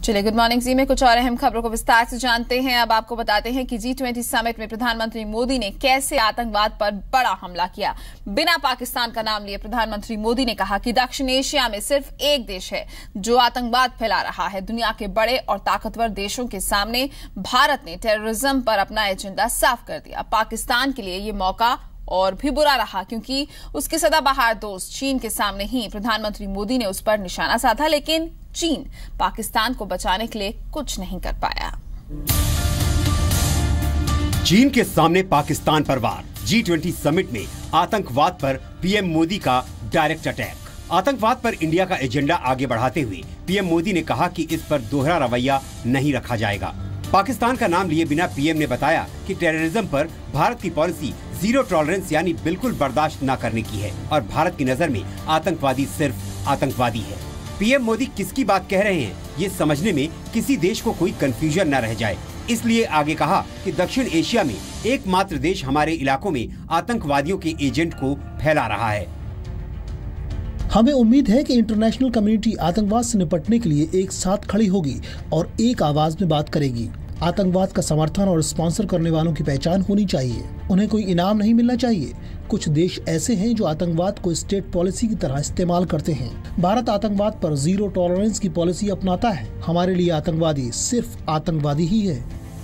चलिए good morning जी में कुछ और अहम खबरों को विस्तार से जानते हैं। अब आपको बताते हैं कि G20 समिट में प्रधानमंत्री मोदी ने कैसे आतंकवाद पर बड़ा हमला किया। बिना पाकिस्तान का नाम लिए प्रधानमंत्री मोदी ने कहा कि दक्षिण एशिया में सिर्फ एक देश है जो आतंकवाद फैला रहा है। दुनिया के बड़े और ताकतवर देशों के सामने भारत ने टेररिज्म पर अपना एजेंडा साफ कर दिया। पाकिस्तान के लिए ये मौका और भी बुरा रहा क्योंकि उसके सदाबहार दोस्त चीन के सामने ही प्रधानमंत्री मोदी ने उस पर निशाना साधा, लेकिन चीन पाकिस्तान को बचाने के लिए कुछ नहीं कर पाया। चीन के सामने पाकिस्तान पर वार। G20 समिट में आतंकवाद पर पीएम मोदी का डायरेक्ट अटैक। आतंकवाद पर इंडिया का एजेंडा आगे बढ़ाते हुए पीएम मोदी ने कहा कि इस पर दोहरा रवैया नहीं रखा जाएगा। पाकिस्तान का नाम लिए बिना पीएम ने बताया कि टेररिज्म पर भारत की पॉलिसी जीरो टॉलरेंस यानी बिल्कुल बर्दाश्त न करने की है और भारत की नजर में आतंकवादी सिर्फ आतंकवादी है। पीएम मोदी किसकी बात कह रहे हैं ये समझने में किसी देश को कोई कंफ्यूजन न रह जाए, इसलिए आगे कहा कि दक्षिण एशिया में एकमात्र देश हमारे इलाकों में आतंकवादियों के एजेंट को फैला रहा है। हमें उम्मीद है कि इंटरनेशनल कम्युनिटी आतंकवाद से निपटने के लिए एक साथ खड़ी होगी और एक आवाज में बात करेगी। आतंकवाद का समर्थन और स्पॉन्सर करने वालों की पहचान होनी चाहिए। उन्हें कोई इनाम नहीं मिलना चाहिए। कुछ देश ऐसे हैं जो आतंकवाद को स्टेट पॉलिसी की तरह इस्तेमाल करते हैं। भारत आतंकवाद पर जीरो टॉलरेंस की पॉलिसी अपनाता है। हमारे लिए आतंकवादी सिर्फ आतंकवादी ही है।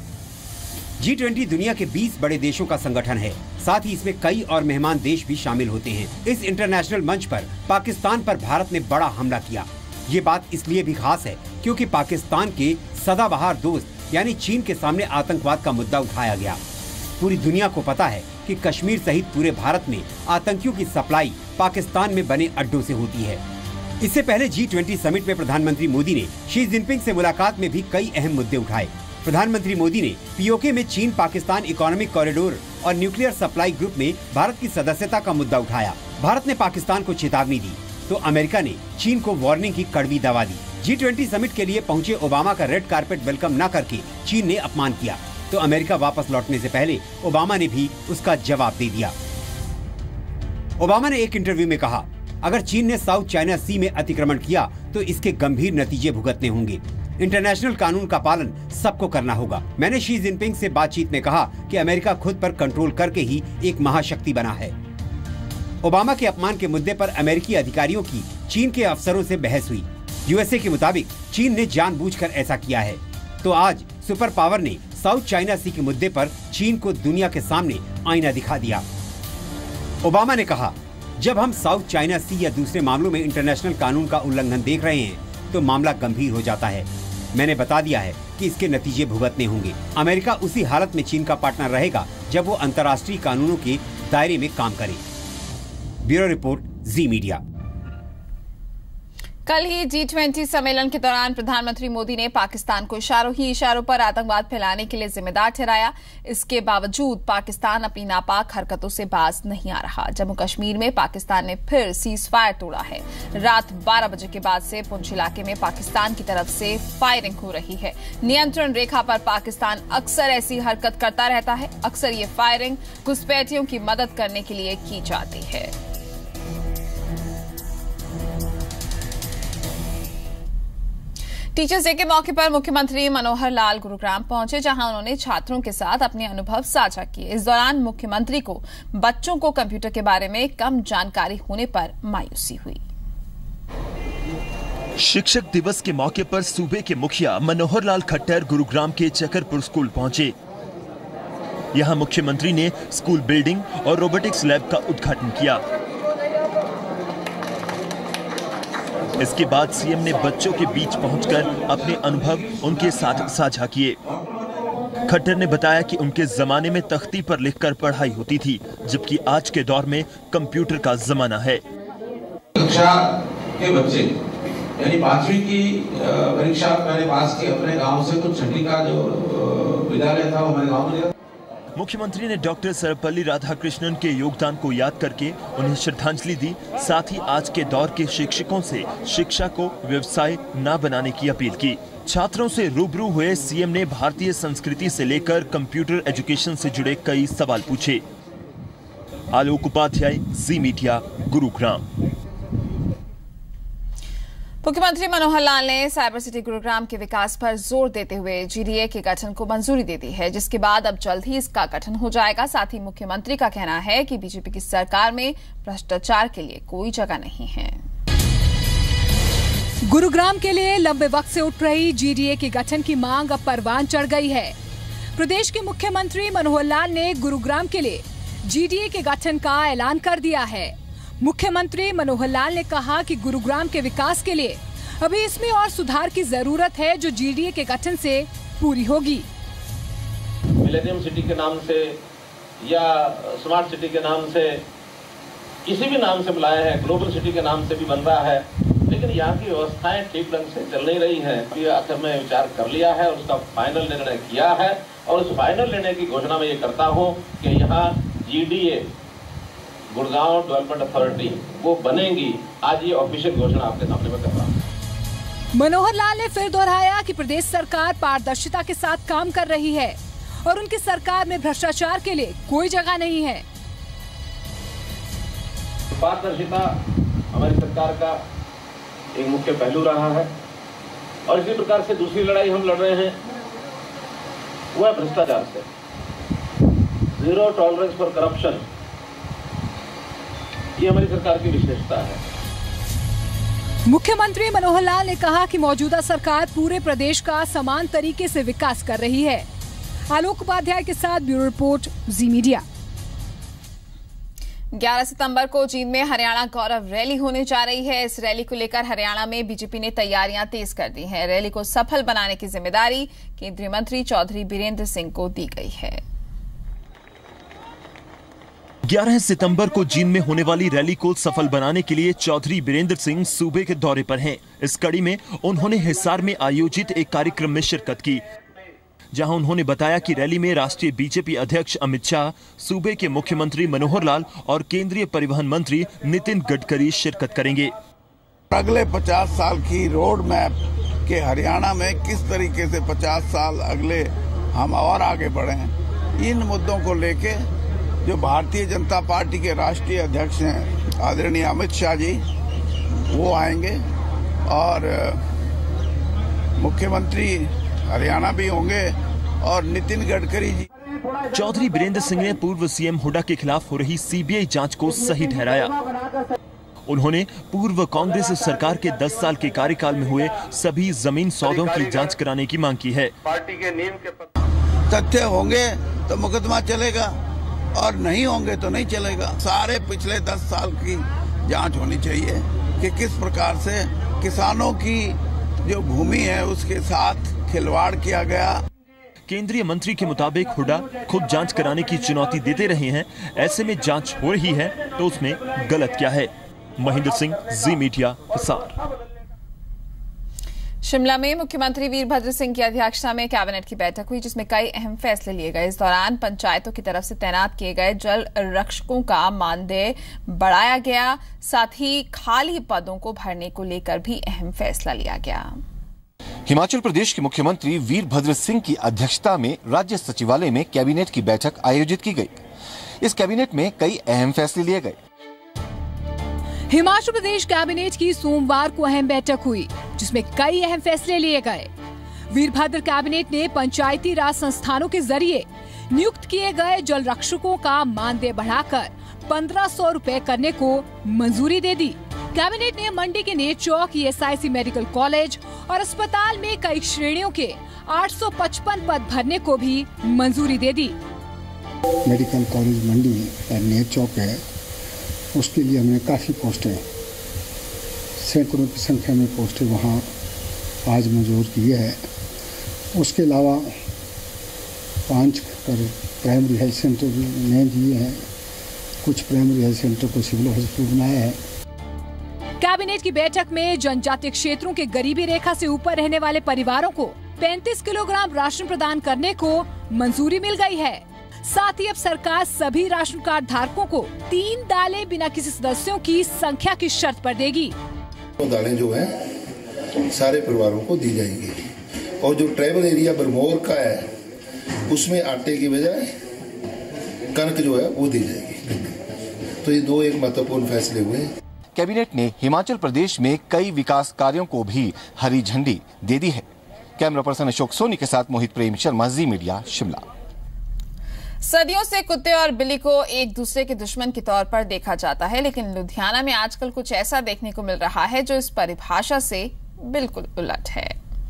G20 दुनिया के 20 बड़े देशों का संगठन है, साथ ही इसमें कई और मेहमान देश भी शामिल होते हैं। इस इंटरनेशनल मंच पर पाकिस्तान पर भारत ने बड़ा हमला किया। ये बात इसलिए भी खास है क्योंकि पाकिस्तान के सदाबहार दोस्त यानी चीन के सामने आतंकवाद का मुद्दा उठाया गया। पूरी दुनिया को पता है कि कश्मीर सहित पूरे भारत में आतंकियों की सप्लाई पाकिस्तान में बने अड्डों से होती है। इससे पहले G20 समिट में प्रधानमंत्री मोदी ने शी जिनपिंग से मुलाकात में भी कई अहम मुद्दे उठाए। प्रधानमंत्री मोदी ने पीओके में चीन पाकिस्तान इकोनॉमिक कॉरिडोर और न्यूक्लियर सप्लाई ग्रुप में भारत की सदस्यता का मुद्दा उठाया। भारत ने पाकिस्तान को चेतावनी दी तो अमेरिका ने चीन को वार्निंग की कड़वी दवा दी। G20 समिट के लिए पहुंचे ओबामा का रेड कारपेट वेलकम न करके चीन ने अपमान किया तो अमेरिका वापस लौटने से पहले ओबामा ने भी उसका जवाब दे दिया। ओबामा ने एक इंटरव्यू में कहा, अगर चीन ने साउथ चाइना सी में अतिक्रमण किया तो इसके गंभीर नतीजे भुगतने होंगे। इंटरनेशनल कानून का पालन सबको करना होगा। मैंने शी जिनपिंग से बातचीत में कहा कि अमेरिका खुद पर कंट्रोल करके ही एक महाशक्ति बना है। ओबामा के अपमान के मुद्दे पर अमेरिकी अधिकारियों की चीन के अफसरों से बहस हुई। यूएसए के मुताबिक चीन ने जानबूझकर ऐसा किया है। तो आज सुपर पावर ने साउथ चाइना सी के मुद्दे पर चीन को दुनिया के सामने आईना दिखा दिया। ओबामा ने कहा, जब हम साउथ चाइना सी या दूसरे मामलों में इंटरनेशनल कानून का उल्लंघन देख रहे हैं तो मामला गंभीर हो जाता है। मैंने बता दिया है कि इसके नतीजे भुगतने होंगे। अमेरिका उसी हालत में चीन का पार्टनर रहेगा जब वो अंतर्राष्ट्रीय कानूनों के दायरे में काम करे। ब्यूरो रिपोर्ट, जी मीडिया। कल ही G20 सम्मेलन के दौरान प्रधानमंत्री मोदी ने पाकिस्तान को इशारों पर आतंकवाद फैलाने के लिए जिम्मेदार ठहराया। इसके बावजूद पाकिस्तान अपनी नापाक हरकतों से बाज नहीं आ रहा। जम्मू कश्मीर में पाकिस्तान ने फिर सीज फायर तोड़ा है। रात 12 बजे के बाद से पुंछ इलाके में पाकिस्तान की तरफ से फायरिंग हो रही है। नियंत्रण रेखा पर पाकिस्तान अक्सर ऐसी हरकत करता रहता है। अक्सर ये फायरिंग घुसपैठियों की मदद करने के लिए की जाती है। टीचर्स डे के मौके पर मुख्यमंत्री मनोहर लाल गुरुग्राम पहुंचे, जहां उन्होंने छात्रों के साथ अपने अनुभव साझा किए। इस दौरान मुख्यमंत्री को बच्चों को कंप्यूटर के बारे में कम जानकारी होने पर मायूसी हुई। शिक्षक दिवस के मौके पर सूबे के मुखिया मनोहर लाल खट्टर गुरुग्राम के चकरपुर स्कूल पहुंचे। यहां मुख्यमंत्री ने स्कूल बिल्डिंग और रोबोटिक्स लैब का उद्घाटन किया। इसके बाद सीएम ने बच्चों के बीच पहुंचकर अपने अनुभव उनके साथ साझा किए। खट्टर ने बताया कि उनके जमाने में तख्ती पर लिखकर पढ़ाई होती थी, जबकि आज के दौर में कंप्यूटर का जमाना है। कक्षा के बच्चे यानी 5वीं की परीक्षा मैंने पास की अपने गांव से, तो छठी का जो विद्यालय था वो हमारे गांव में। मुख्यमंत्री ने डॉक्टर सर्वपल्ली राधाकृष्णन के योगदान को याद करके उन्हें श्रद्धांजलि दी। साथ ही आज के दौर के शिक्षकों से शिक्षा को व्यवसाय न बनाने की अपील की। छात्रों से रूबरू हुए सीएम ने भारतीय संस्कृति से लेकर कंप्यूटर एजुकेशन से जुड़े कई सवाल पूछे। Alok Upadhyay, Zee Media, Gurugram. मुख्यमंत्री मनोहर लाल ने साइबर सिटी गुरुग्राम के विकास पर जोर देते हुए जीडीए के गठन को मंजूरी दे दी है, जिसके बाद अब जल्द ही इसका गठन हो जाएगा। साथ ही मुख्यमंत्री का कहना है कि बीजेपी की सरकार में भ्रष्टाचार के लिए कोई जगह नहीं है। गुरुग्राम के लिए लंबे वक्त से उठ रही जीडीए के गठन की मांग अब परवान चढ़ गई है। प्रदेश के मुख्यमंत्री मनोहर लाल ने गुरुग्राम के लिए जीडीए के गठन का ऐलान कर दिया है। मुख्यमंत्री मनोहर लाल ने कहा कि गुरुग्राम के विकास के लिए अभी इसमें और सुधार की जरूरत है, जो जीडीए के गठन से पूरी होगी। मिलेनियम सिटी के नाम से या स्मार्ट सिटी के नाम से, किसी भी नाम से बुलाया है, ग्लोबल सिटी के नाम से भी बन रहा है, लेकिन यहाँ की व्यवस्थाएं ठीक ढंग से चल नहीं रही है। ये आखिर में विचार कर लिया है और उसका फाइनल निर्णय किया है, और उस फाइनल निर्णय की घोषणा मैं ये करता हूँ कि यहाँ जीडीए गुड़गांव डेवलपमेंट अथॉरिटी वो बनेगी। आज ये ऑफिशियल घोषणा आपके सामने में कर रहा हूँ। मनोहर लाल ने फिर दोहराया कि प्रदेश सरकार पारदर्शिता के साथ काम कर रही है और उनकी सरकार में भ्रष्टाचार के लिए कोई जगह नहीं है। पारदर्शिता हमारी सरकार का एक मुख्य पहलू रहा है, और इसी प्रकार से दूसरी लड़ाई हम लड़ रहे हैं वो है भ्रष्टाचार से। जीरो टॉलरेंस फॉर करप्शन, ये हमारी सरकार की विशेषता है। मुख्यमंत्री मनोहर लाल ने कहा कि मौजूदा सरकार पूरे प्रदेश का समान तरीके से विकास कर रही है। आलोक उपाध्याय के साथ ब्यूरो रिपोर्ट, जी मीडिया। 11 सितंबर को जींद में हरियाणा गौरव रैली होने जा रही है। इस रैली को लेकर हरियाणा में बीजेपी ने तैयारियां तेज कर दी हैं। रैली को सफल बनाने की जिम्मेदारी केंद्रीय मंत्री चौधरी बीरेंद्र सिंह को दी गई है। 11 सितंबर को जींद में होने वाली रैली को सफल बनाने के लिए चौधरी बीरेंद्र सिंह सूबे के दौरे पर हैं। इस कड़ी में उन्होंने हिसार में आयोजित एक कार्यक्रम में शिरकत की, जहां उन्होंने बताया कि रैली में राष्ट्रीय बीजेपी अध्यक्ष अमित शाह, सूबे के मुख्यमंत्री मनोहर लाल और केंद्रीय परिवहन मंत्री नितिन गडकरी शिरकत करेंगे। अगले 50 साल की रोड मैप के हरियाणा में किस तरीके से 50 साल अगले हम और आगे बढ़े हैं, इन मुद्दों को लेके जो भारतीय जनता पार्टी के राष्ट्रीय अध्यक्ष हैं आदरणीय अमित शाह जी, वो आएंगे, और मुख्यमंत्री हरियाणा भी होंगे, और नितिन गडकरी जी। चौधरी बीरेंद्र सिंह ने पूर्व सीएम हुड्डा के खिलाफ हो रही सीबीआई जांच को सही ठहराया। उन्होंने पूर्व कांग्रेस सरकार के 10 साल के कार्यकाल में हुए सभी जमीन सौदों की जांच कराने की मांग की है। पार्टी के नींव के तथ्य होंगे तो मुकदमा चलेगा, और नहीं होंगे तो नहीं चलेगा। सारे पिछले 10 साल की जांच होनी चाहिए कि किस प्रकार से किसानों की जो भूमि है उसके साथ खिलवाड़ किया गया। केंद्रीय मंत्री के मुताबिक हुड्डा खुद जांच कराने की चुनौती देते रहे हैं। ऐसे में जांच हो रही है तो उसमें गलत क्या है? Mahendra Singh, Zee Media, Hisar. शिमला में मुख्यमंत्री वीरभद्र सिंह की अध्यक्षता में कैबिनेट की बैठक हुई, जिसमें कई अहम फैसले लिए गए। इस दौरान पंचायतों की तरफ से तैनात किए गए जल रक्षकों का मानदेय बढ़ाया गया। साथ ही खाली पदों को भरने को लेकर भी अहम फैसला लिया गया। हिमाचल प्रदेश के मुख्यमंत्री वीरभद्र सिंह की अध्यक्षता में राज्य सचिवालय में कैबिनेट की बैठक आयोजित की गई। इस कैबिनेट में कई अहम फैसले लिए गए। हिमाचल प्रदेश कैबिनेट की सोमवार को अहम बैठक हुई, जिसमें कई अहम फैसले लिए गए। वीरभद्र कैबिनेट ने पंचायती राज संस्थानों के जरिए नियुक्त किए गए जल रक्षकों का मानदेय बढ़ाकर 1500 रुपए करने को मंजूरी दे दी। कैबिनेट ने मंडी के Ner Chowk ESIC medical college और अस्पताल में कई श्रेणियों के 855 पद भरने को भी मंजूरी दे दी। मेडिकल कॉलेज मंडी नेर चौक है, उसके लिए हमने काफ़ी पोस्टें, सैकड़ों की संख्या में पोस्टें वहाँ आज मंजूर की है। उसके अलावा 5 प्राइमरी हेल्थ सेंटर भी नए दिए हैं। कुछ प्राइमरी हेल्थ सेंटर को सिविल हॉस्पिटल बनाया है। कैबिनेट की बैठक में जनजातीय क्षेत्रों के गरीबी रेखा से ऊपर रहने वाले परिवारों को 35 किलोग्राम राशन प्रदान करने को मंजूरी मिल गई है। साथ ही अब सरकार सभी राशन कार्ड धारकों को 3 दालें बिना किसी सदस्यों की संख्या की शर्त पर देगी। दालें जो है सारे परिवारों को दी जाएगी, और जो ट्राइबल एरिया बरमौर का है उसमें आटे की बजाय कणक जो है वो दी जाएगी। तो ये 2 एक महत्वपूर्ण फैसले हुए। कैबिनेट ने हिमाचल प्रदेश में कई विकास कार्यों को भी हरी झंडी दे दी है। कैमरा पर्सन अशोक सोनी के साथ मोहित प्रेम शर्मा, जी मीडिया, शिमला। सदियों से कुत्ते और बिल्ली को एक दूसरे के दुश्मन के तौर पर देखा जाता है, लेकिन लुधियाना में आजकल कुछ ऐसा देखने को मिल रहा है जो इस परिभाषा से बिल्कुल उलट है।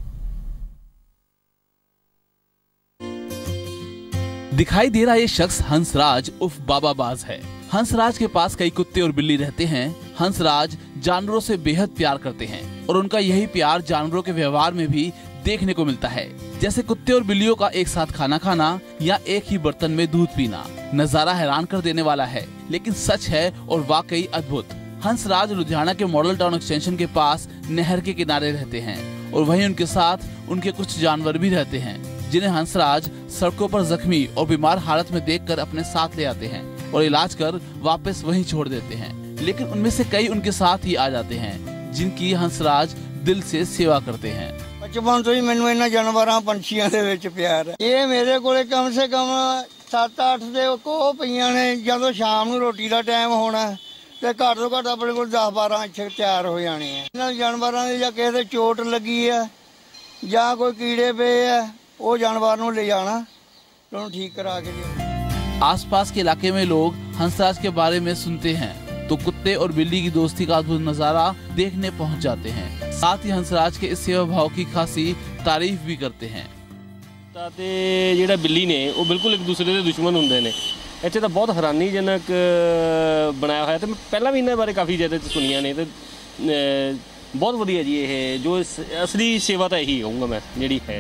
दिखाई दे रहा ये शख्स हंसराज उर्फ बाबाबाज है। हंसराज के पास कई कुत्ते और बिल्ली रहते हैं। हंसराज जानवरों से बेहद प्यार करते हैं और उनका यही प्यार जानवरों के व्यवहार में भी देखने को मिलता है, जैसे कुत्ते और बिल्लियों का एक साथ खाना खाना या एक ही बर्तन में दूध पीना। नजारा हैरान कर देने वाला है, लेकिन सच है और वाकई अद्भुत। हंसराज लुधियाना के मॉडल टाउन एक्सटेंशन के पास नहर के किनारे रहते हैं और वहीं उनके साथ उनके कुछ जानवर भी रहते हैं, जिन्हें हंसराज सड़कों पर जख्मी और बीमार हालत में देखकर अपने साथ ले आते हैं और इलाज कर वापस वहीं छोड़ देते हैं। लेकिन उनमें से कई उनके साथ ही आ जाते हैं, जिनकी हंसराज दिल से सेवा करते हैं। बचपन तो ही मैनू इन्हां जानवरां पंछियां दे विच प्यार है। ये मेरे कोले कम से कम 7-8 दे कोह पईयां ने। जदों शाम नूं रोटी दा टाइम होना ते घੱਟ ਤੋਂ ਘੱਟ अपने कोल 10-12 ਇੱਥੇ ਤਿਆਰ हो जाने हैं। इन्हां जानवरां दे जां किसे दे चोट लगी है जां कोई कीड़े पे है, वो जानवर नूं ले जाना ते उहनूं ठीक करा के लिया। आसपास के इलाके में लोग हंसराज के बारे में सुनते हैं तो कुत्ते और बिल्ली की दोस्ती का अद्भुत नजारा देखने पहुंच जाते हैं। साथ ही हंसराज के इस सेवा भाव की खासी तारीफ भी करते हैं। ਜਿਹੜਾ ਬਿੱਲੀ ਨੇ ਉਹ ਬਿਲਕੁਲ ਇੱਕ ਦੂਸਰੇ ਦੇ ਦੁਸ਼ਮਣ ਹੁੰਦੇ ਨੇ। ਇੱਥੇ ਤਾਂ ਬਹੁਤ ਹੈਰਾਨੀਜਨਕ ਬਣਾਇਆ ਹੋਇਆ ਤੇ ਮੈਂ ਪਹਿਲਾਂ ਵੀ ਇਹਨਾਂ ਬਾਰੇ ਕਾਫੀ ਜ਼ਿਆਦਾ ਸੁਣੀਆਂ ਨੇ ਤੇ ਬਹੁਤ ਵਧੀਆ ਜੀ। ਇਹ ਜੋ ਅਸਲੀ ਸੇਵਾ ਤਾਂ ਇਹੀ ਕਹੂੰਗਾ मैं ਜਿਹੜੀ है।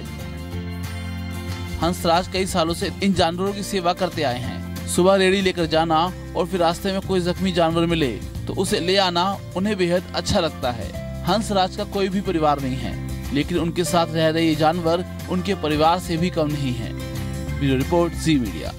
हंसराज कई सालों से इन जानवरों की सेवा करते आए हैं। सुबह रेड़ी लेकर जाना और फिर रास्ते में कोई जख्मी जानवर मिले तो उसे ले आना उन्हें बेहद अच्छा लगता है। हंसराज का कोई भी परिवार नहीं है, लेकिन उनके साथ रह रहे ये जानवर उनके परिवार से भी कम नहीं है। ब्यूरो रिपोर्ट, जी मीडिया।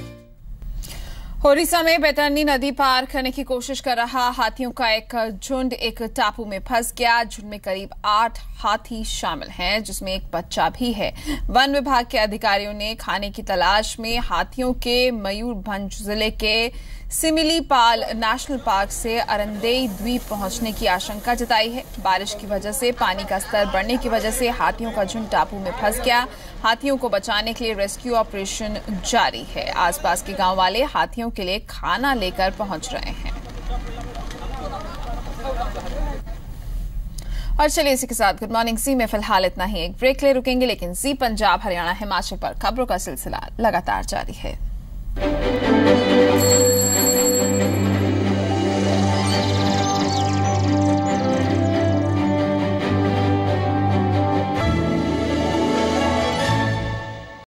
ओडिशा में बैतरणी नदी पार करने की कोशिश कर रहा हाथियों का एक झुंड एक टापू में फंस गया। झुंड में करीब 8 हाथी शामिल हैं, जिसमें एक बच्चा भी है। वन विभाग के अधिकारियों ने खाने की तलाश में हाथियों के मयूरभंज जिले के सिमिलीपाल नेशनल पार्क से अरंदेई द्वीप पहुंचने की आशंका जताई है। बारिश की वजह से पानी का स्तर बढ़ने की वजह से हाथियों का झुंड टापू में फंस गया। हाथियों को बचाने के लिए रेस्क्यू ऑपरेशन जारी है। आसपास के गांव वाले हाथियों के लिए खाना लेकर पहुंच रहे हैं। और चलिए इसी के साथ गुड मॉर्निंग जी में फिलहाल इतना ही। एक ब्रेक ले रुकेंगे, लेकिन जी पंजाब हरियाणा हिमाचल पर खबरों का सिलसिला लगातार जारी है।